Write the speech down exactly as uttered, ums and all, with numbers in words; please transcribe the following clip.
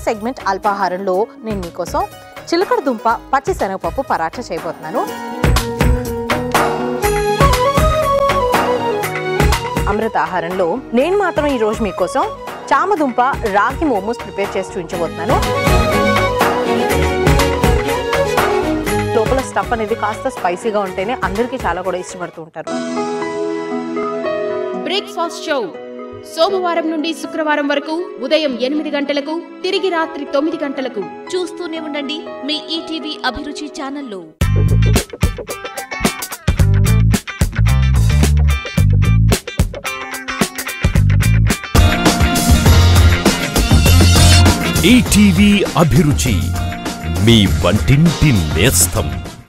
Segment అల్పాహారంలో నేను మీకోసం చిలకడ దుంప పచ్చి శనగపప్పు పరాఠా చేయబోతున్నాను. అమృత ఆహారంలో నేను మాత్రం ఈరోజు మీకోసం చామదుంప రాగి మోమోస్ ప్రిపేర్ చేసి చూపించబోతున్నాను. లోపల స్టఫ్ అనేది కాస్త స్పైసీగా ఉంటేనే అందరికీ చాలా కూడా ఇష్టపడుతూ ఉంటారు. బ్రేక్ఫాస్ట్ షో సోమవారం నుండి శుక్రవారం వరకు ఉదయం ఎనిమిది గంటలకు, తిరిగి రాత్రి తొమ్మిది గంటలకు చూస్తూనే ఉండండి మీ ఈటీవీ అభిరుచి ఛానల్లో. ఈటీవీ అభిరుచి, మీ వంటింటి నేస్తం.